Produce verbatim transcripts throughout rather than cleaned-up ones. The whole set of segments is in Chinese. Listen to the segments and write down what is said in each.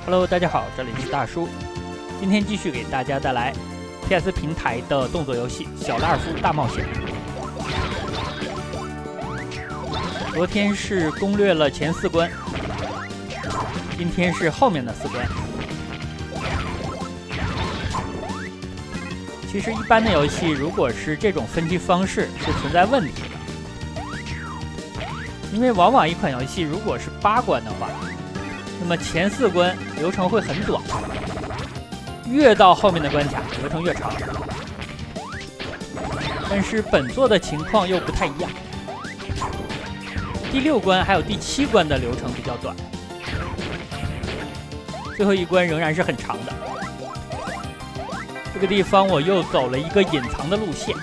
Hello， 大家好，这里是大叔。今天继续给大家带来 P S 平台的动作游戏《小拉尔夫大冒险》。昨天是攻略了前四关，今天是后面的四关。其实一般的游戏，如果是这种分级方式，是存在问题的，因为往往一款游戏如果是八关的话，那么前四关流程会很短，越到后面的关卡流程越长。但是本作的情况又不太一样，第六关还有第七关的流程比较短，最后一关仍然是很长的。这个地方我又走了一个隐藏的路线，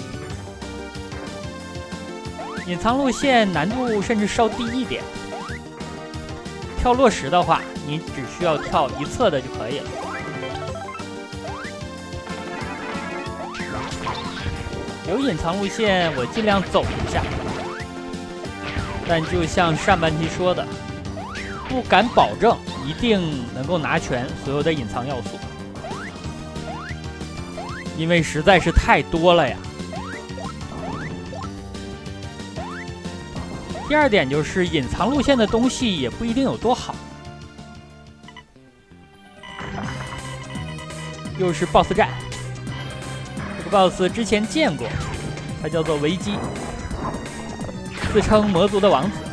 隐藏路线难度甚至稍低一点。跳落石的话，你只需要跳一侧的就可以了。有隐藏路线，我尽量走一下。但就像上半期说的，不敢保证一定能够拿全所有的隐藏要素，因为实在是太多了呀。第二点就是隐藏路线的东西也不一定有多好。又是 B O S S 战，这个 B O S S 之前见过，它叫做维基，自称魔族的王子。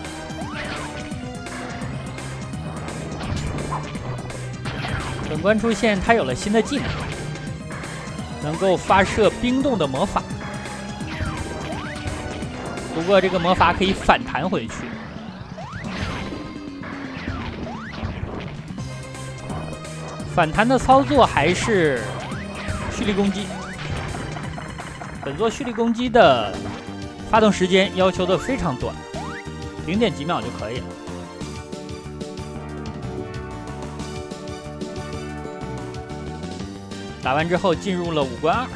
本关出现，他有了新的技能，能够发射冰冻的魔法。不过这个魔法可以反弹回去。反弹的操作还是蓄力攻击。本作蓄力攻击的发动时间要求的非常短，零点几秒就可以了。打完之后进入了五关二。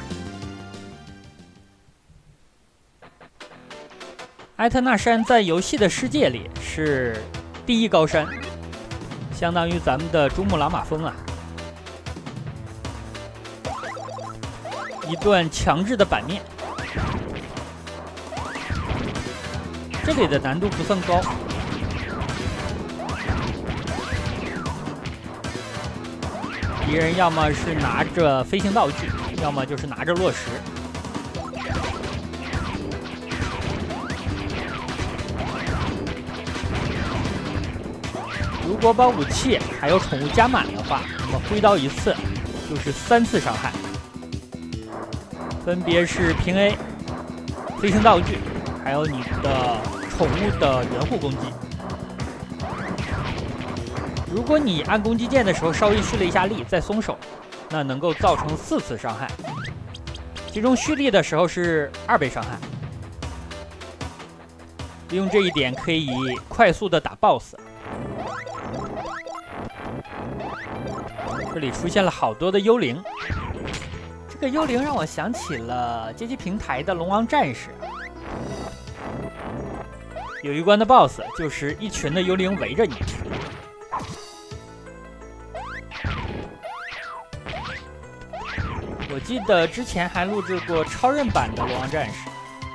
埃特纳山在游戏的世界里是第一高山，相当于咱们的珠穆朗玛峰啊。一段强制的板面，这里的难度不算高。敌人要么是拿着飞行道具，要么就是拿着落石。如果把武器还有宠物加满的话，那么挥刀一次就是三次伤害，分别是平 A、飞行道具，还有你的宠物的援护攻击。如果你按攻击键的时候稍微蓄了一下力，再松手，那能够造成四次伤害，其中蓄力的时候是二倍伤害。利用这一点可以快速的打 B O S S。这里出现了好多的幽灵，这个幽灵让我想起了街机平台的龙王战士。有一关的 B O S S 就是一群的幽灵围着你。我记得之前还录制过超任版的龙王战士，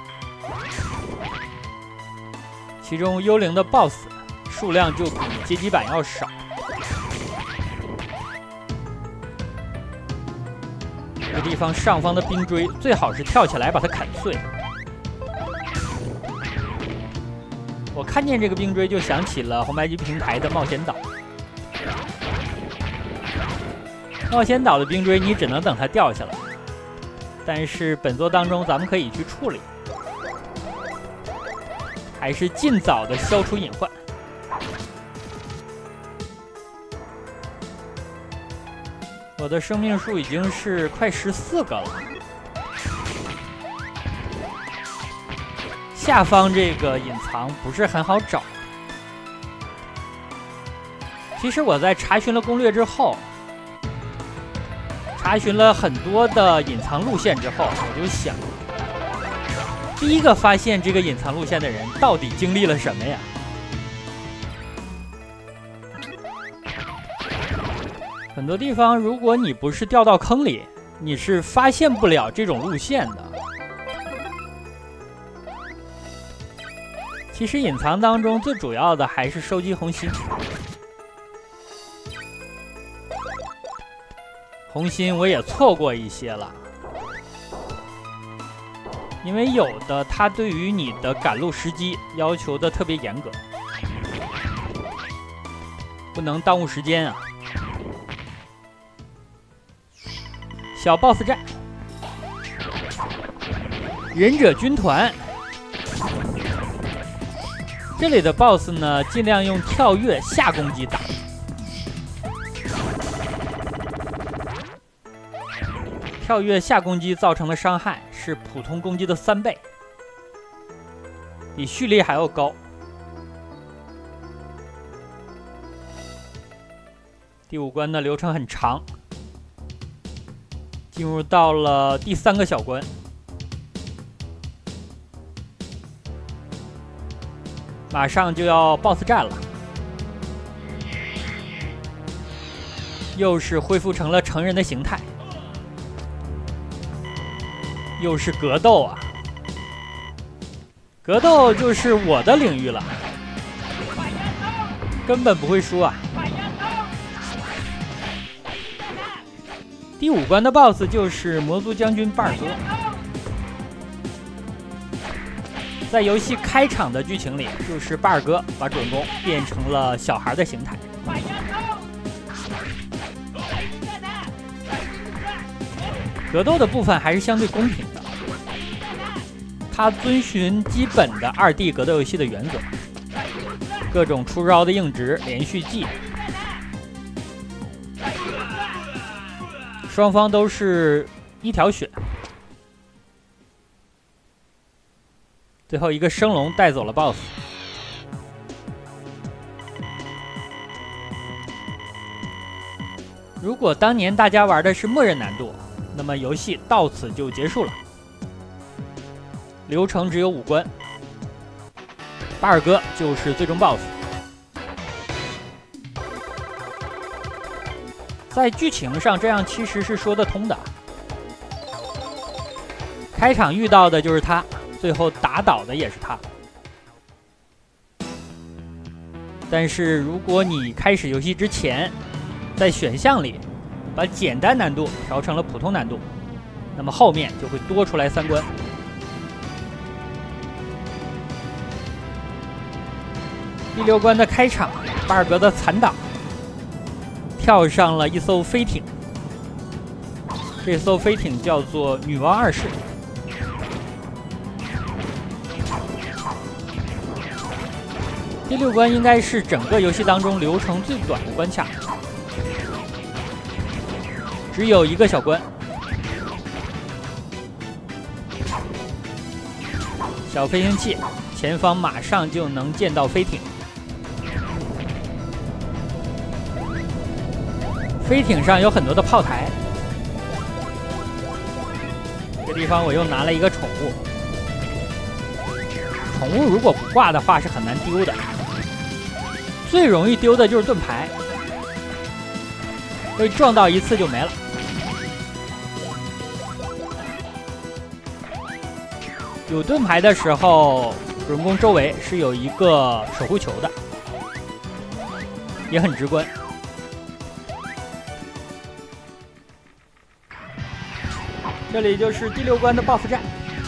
其中幽灵的 B O S S 数量就比街机版要少。这个地方上方的冰锥最好是跳起来把它砍碎。我看见这个冰锥就想起了红白机平台的冒险岛。冒险岛的冰锥你只能等它掉下来，但是本作当中咱们可以去处理，还是尽早的消除隐患。我的生命数已经是快十四个了。下方这个隐藏不是很好找。其实我在查询了攻略之后，查询了很多的隐藏路线之后，我就想，第一个发现这个隐藏路线的人到底经历了什么呀？ 很多地方，如果你不是掉到坑里，你是发现不了这种路线的。其实隐藏当中最主要的还是收集红心。红心我也错过一些了，因为有的它对于你的赶路时机要求的特别严格，不能耽误时间啊。小 boss 战，忍者军团。这里的 boss 呢，尽量用跳跃下攻击打。跳跃下攻击造成的伤害是普通攻击的三倍，比蓄力还要高。第五关的流程很长，进入到了第三个小关，马上就要 boss 战了，又是恢复成了成人的形态。又是格斗啊！格斗就是我的领域了，根本不会输啊！第五关的 boss 就是魔族将军巴尔哥。在游戏开场的剧情里，就是巴尔哥把主人公变成了小孩的形态。格斗的部分还是相对公平的，它遵循基本的 二 D 格斗游戏的原则，各种出招的硬直、连续技，双方都是一条血。最后一个升龙带走了 boss。如果当年大家玩的是默认难度，那么游戏到此就结束了。流程只有五关，巴尔哥就是最终 boss。在剧情上，这样其实是说得通的。开场遇到的就是他，最后打倒的也是他。但是如果你开始游戏之前，在选项里把简单难度调成了普通难度，那么后面就会多出来三关。第六关的开场，巴尔格的残党跳上了一艘飞艇，这艘飞艇叫做女王二世。第六关应该是整个游戏当中流程最短的关卡，只有一个小关。小飞行器，前方马上就能见到飞艇。飞艇上有很多的炮台。这个地方我又拿了一个宠物。宠物如果不挂的话是很难丢的。最容易丢的就是盾牌，被撞到一次就没了。有盾牌的时候，主人公周围是有一个守护球的，也很直观。这里就是第六关的 boss 战。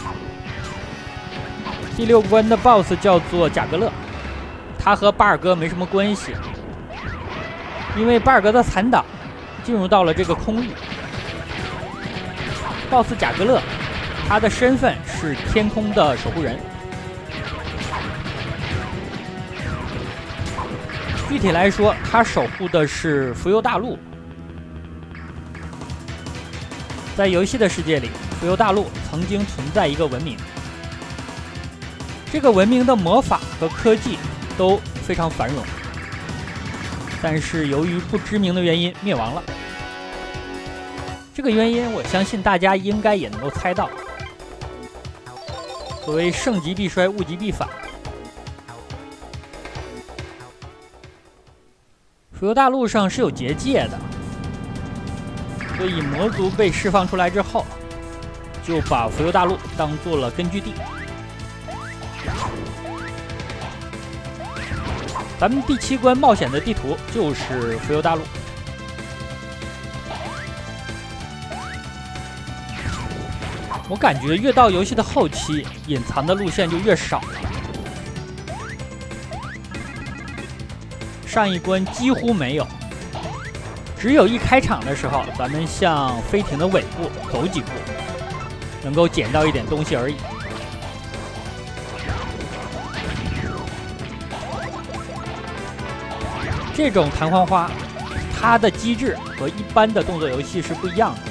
第六关的 boss 叫做贾格勒，他和巴尔哥没什么关系，因为巴尔哥的残党进入到了这个空域。boss 贾格勒，他的身份是天空的守护人。具体来说，他守护的是浮游大陆。在游戏的世界里，浮游大陆曾经存在一个文明，这个文明的魔法和科技都非常繁荣，但是由于不知名的原因灭亡了。这个原因我相信大家应该也能够猜到，所谓盛极必衰，物极必反。浮游大陆上是有结界的， 所以魔族被释放出来之后，就把浮游大陆当做了根据地。咱们第七关冒险的地图就是浮游大陆。我感觉越到游戏的后期，隐藏的路线就越少了。上一关几乎没有，只有一开场的时候，咱们向飞艇的尾部走几步，能够捡到一点东西而已。这种弹簧花，它的机制和一般的动作游戏是不一样的。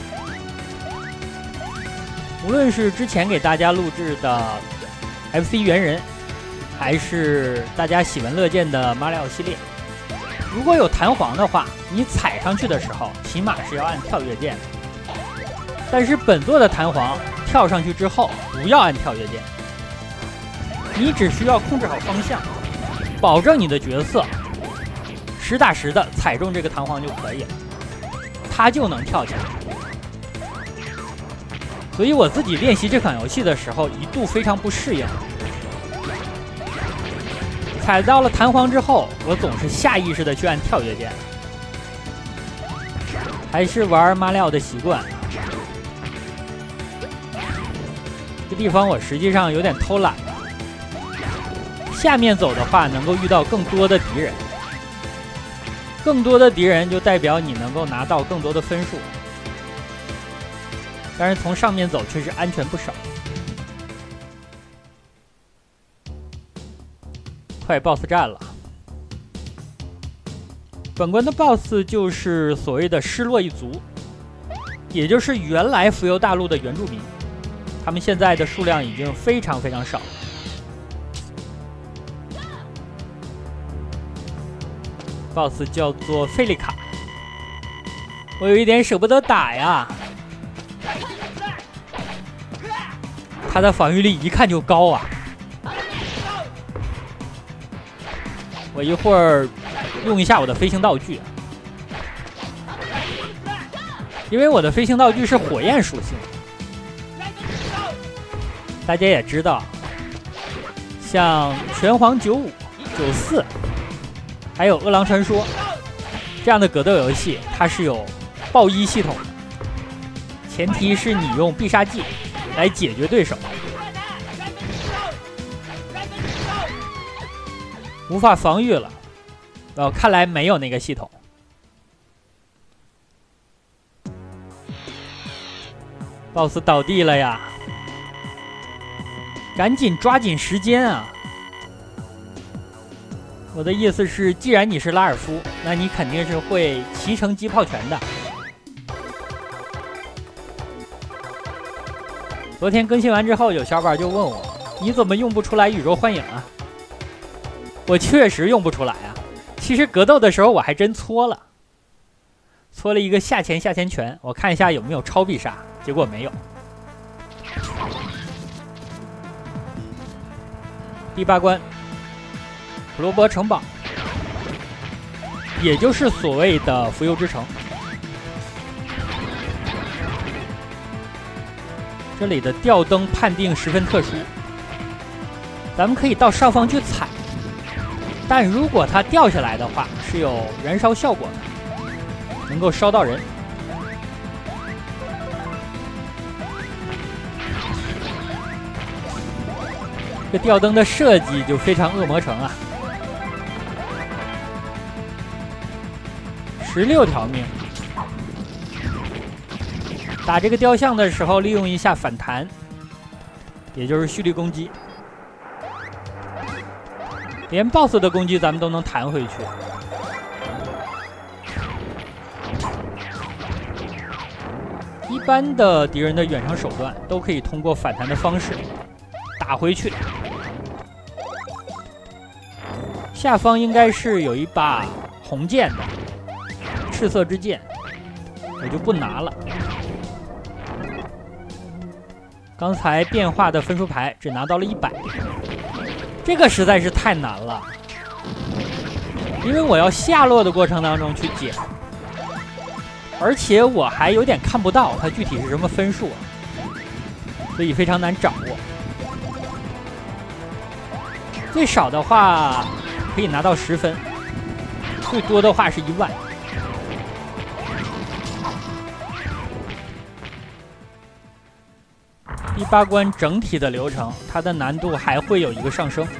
无论是之前给大家录制的 F C 猿人，还是大家喜闻乐见的马里奥系列，如果有弹簧的话，你踩上去的时候，起码是要按跳跃键的。但是本作的弹簧跳上去之后，不要按跳跃键，你只需要控制好方向，保证你的角色实打实的踩中这个弹簧就可以了，它就能跳起来。所以我自己练习这款游戏的时候，一度非常不适应。踩到了弹簧之后，我总是下意识的去按跳跃键，还是玩马里奥的习惯。这地方我实际上有点偷懒了。下面走的话，能够遇到更多的敌人，更多的敌人就代表你能够拿到更多的分数。但是从上面走却是安全不少。快 boss 战了，本关的 boss 就是所谓的失落一族，也就是原来浮游大陆的原住民，他们现在的数量已经非常非常少。boss 叫做费利卡，我有一点舍不得打呀。他的防御力一看就高啊！我一会儿用一下我的飞行道具，因为我的飞行道具是火焰属性。大家也知道，像拳皇九五、九四，还有饿狼传说这样的格斗游戏，它是有爆衣系统的，前提是你用必杀技来解决对手。无法防御了，哦，看来没有那个系统。boss 倒地了呀！赶紧抓紧时间啊！我的意思是，既然你是拉尔夫，那你肯定是会骑乘机炮拳的。昨天更新完之后，有小伙伴就问我，你怎么用不出来宇宙幻影啊？我确实用不出来啊。其实格斗的时候我还真搓了，搓了一个下前下前拳，我看一下有没有超必杀，结果没有。第八关，普罗波城堡，也就是所谓的浮游之城。这里的吊灯判定十分特殊，咱们可以到上方去踩，但如果它掉下来的话，是有燃烧效果的，能够烧到人。这吊灯的设计就非常恶魔城啊！十六条命。打这个雕像的时候，利用一下反弹，也就是蓄力攻击。连 boss 的攻击咱们都能弹回去。一般的敌人的远程手段都可以通过反弹的方式打回去。下方应该是有一把红剑的赤色之剑，我就不拿了。刚才变化的分数牌只拿到了一百，这个实在是太难了，因为我要下落的过程当中去捡， 而且我还有点看不到它具体是什么分数，所以非常难掌握。最少的话可以拿到十分，最多的话是一万。第八关整体的流程，它的难度还会有一个上升。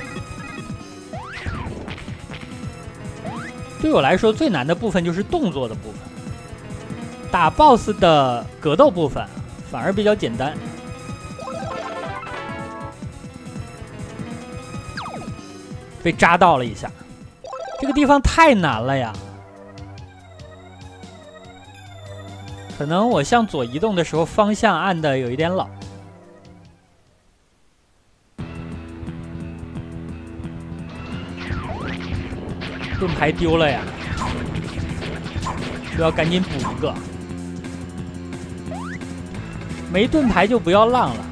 对我来说，最难的部分就是动作的部分。打 B O S S 的格斗部分反而比较简单。被扎到了一下，这个地方太难了呀！可能我向左移动的时候，方向按的有一点老。盾牌丢了呀，需要赶紧补一个。没盾牌就不要浪了。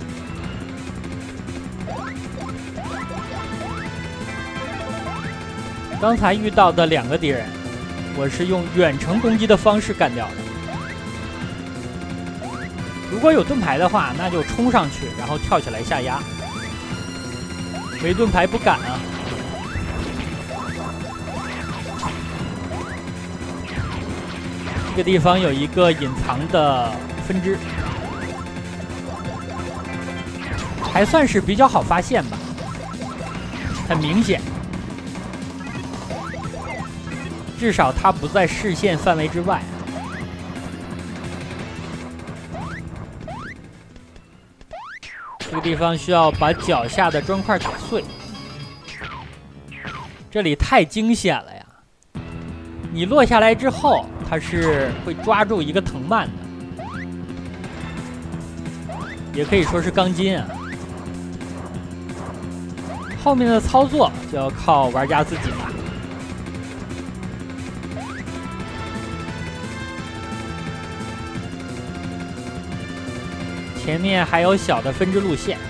刚才遇到的两个敌人，我是用远程攻击的方式干掉的。如果有盾牌的话，那就冲上去，然后跳起来下压。没盾牌不敢啊。这个地方有一个隐藏的分支，还算是比较好发现吧，很明显。至少它不在视线范围之外。这个地方需要把脚下的砖块打碎。这里太惊险了呀！你落下来之后，它是会抓住一个藤蔓的，也可以说是钢筋啊。后面的操作就要靠玩家自己了。前面还有小的分支路线，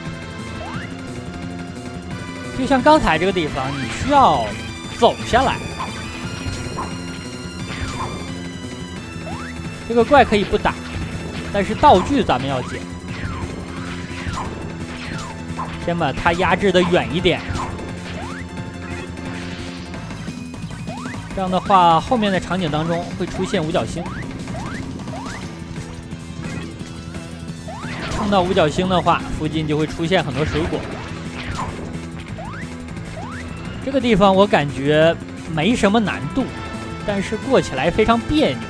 就像刚才这个地方，你需要走下来。这个怪可以不打，但是道具咱们要捡。先把它压制的远一点，这样的话，后面的场景当中会出现五角星。碰到五角星的话，附近就会出现很多水果。这个地方我感觉没什么难度，但是过起来非常别扭。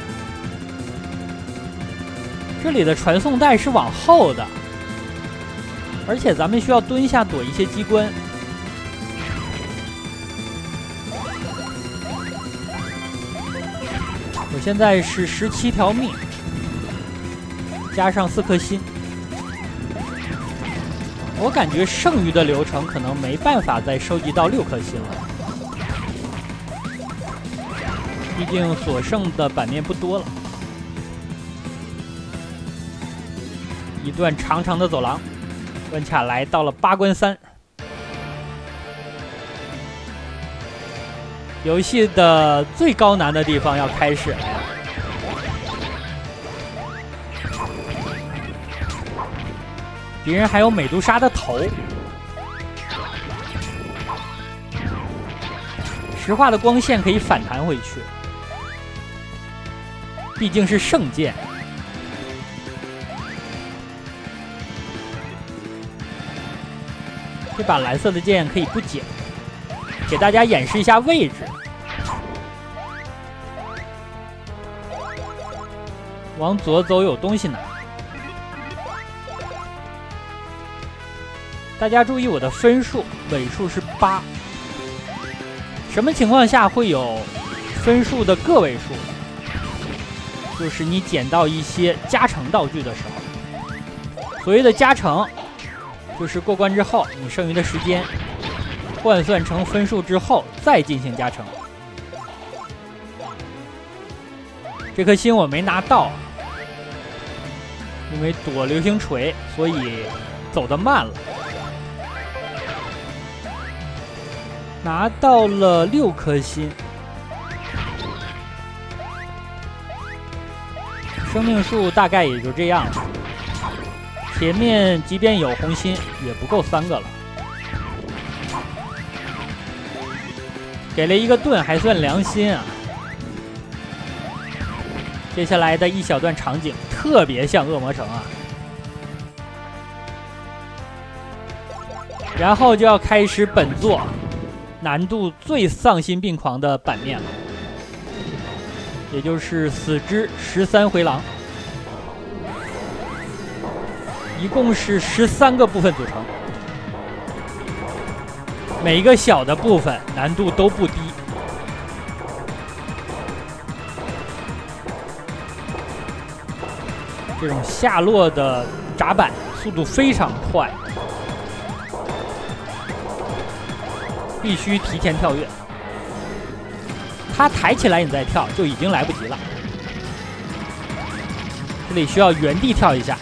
这里的传送带是往后的，而且咱们需要蹲下躲一些机关。我现在是十七条命，加上四颗心。我感觉剩余的流程可能没办法再收集到六颗星了，毕竟所剩的版面不多了。一段长长的走廊，关卡来到了八关三。游戏的最高难的地方要开始了。敌人还有美杜莎的头，石化的光线可以反弹回去，毕竟是圣剑。这把蓝色的剑可以不捡，给大家演示一下位置。往左走有东西拿。大家注意我的分数，尾数是八。什么情况下会有分数的个位数？就是你捡到一些加成道具的时候。所谓的加成，就是过关之后你剩余的时间换算成分数之后再进行加成。这颗星我没拿到，因为躲流星锤，所以走得慢了。拿到了六颗星， 生命数大概也就这样了。前面即便有红心，也不够三个了。给了一个盾，还算良心啊。接下来的一小段场景特别像恶魔城啊。然后就要开始本作难度最丧心病狂的版面了，也就是死之十三回廊。一共是十三个部分组成，每一个小的部分难度都不低。这种下落的闸板速度非常快，必须提前跳跃。它抬起来你再跳就已经来不及了，这里需要原地跳一下。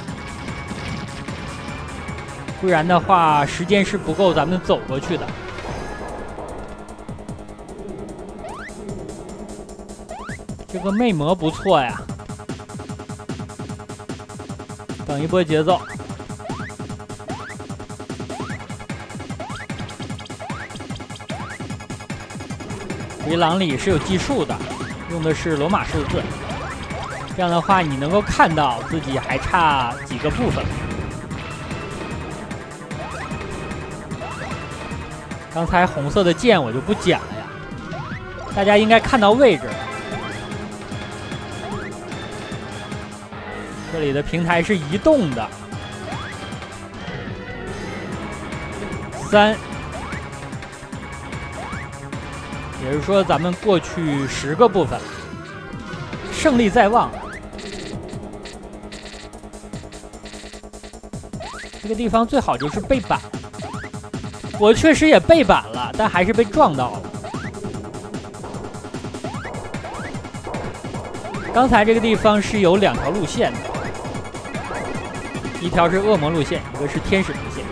不然的话，时间是不够咱们走过去的。这个魅魔不错呀，等一波节奏。回廊里是有计数的，用的是罗马数字。这样的话，你能够看到自己还差几个部分。刚才红色的剑我就不讲了呀，大家应该看到位置。这里的平台是移动的。三，也就是说咱们过去十个部分，胜利在望。这个地方最好就是背板。我确实也背板了，但还是被撞到了。刚才这个地方是有两条路线的，一条是恶魔路线，一个是天使路线。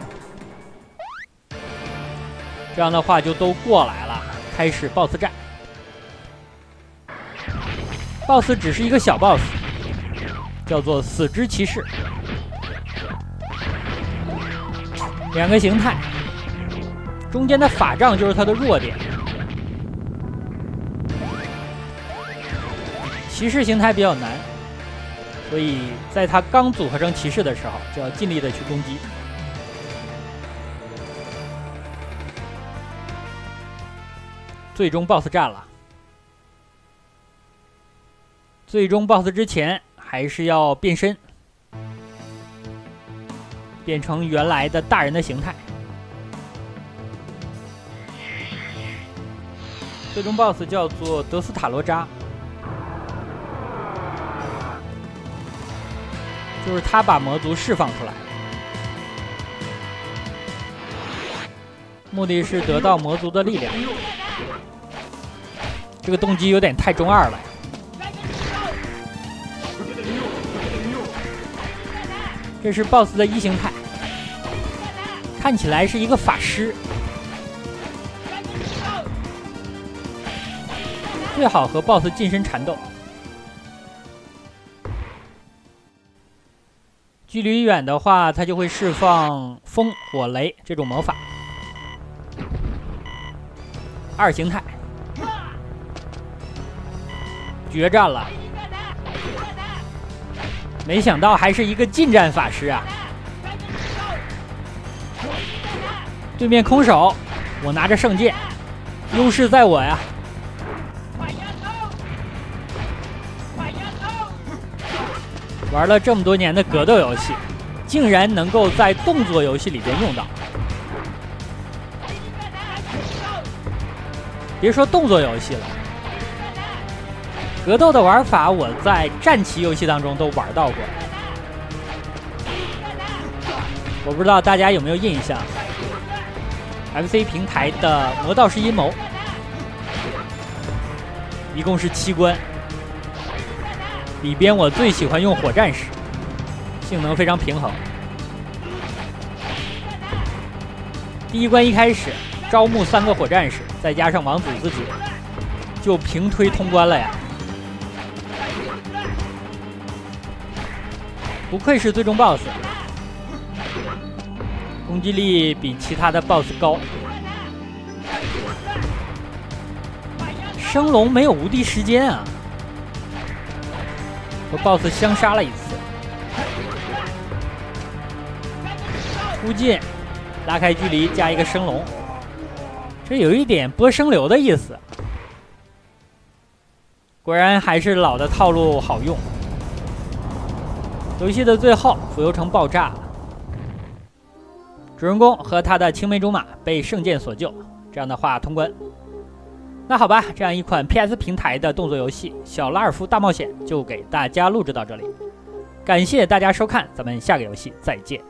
这样的话就都过来了，开始 B O S S 战。B O S S 只是一个小 B O S S， 叫做死之骑士。两个形态。中间的法杖就是它的弱点，骑士形态比较难，所以在它刚组合成骑士的时候，就要尽力的去攻击。最终 B O S S 战了，最终 B O S S 之前还是要变身，变成原来的大人的形态。最终 B O S S 叫做德斯塔罗扎，就是他把魔族释放出来，目的是得到魔族的力量。这个动机有点太中二了。这是 B O S S 的一形态，看起来是一个法师。最好和 B O S S 近身缠斗，距离远的话，它就会释放风、火、雷这种魔法。二形态，决战了！没想到还是一个近战法师啊！对面空手，我拿着圣剑，优势在我呀！玩了这么多年的格斗游戏，竟然能够在动作游戏里边用到。别说动作游戏了，格斗的玩法我在战棋游戏当中都玩到过。我不知道大家有没有印象 ，F C 平台的《魔道士阴谋》一共是七关。里边我最喜欢用火战士，性能非常平衡。第一关一开始招募三个火战士，再加上王子自己，就平推通关了呀。 不愧是最终 B O S S， 攻击力比其他的 B O S S 高。升龙没有无敌时间啊，和 B O S S 相杀了一次。突进，拉开距离加一个升龙，这有一点波升流的意思。果然还是老的套路好用。游戏的最后，浮游城爆炸，主人公和他的青梅竹马被圣剑所救，这样的话通关。那好吧，这样一款 P S 平台的动作游戏《小拉尔夫大冒险》就给大家录制到这里，感谢大家收看，咱们下个游戏再见。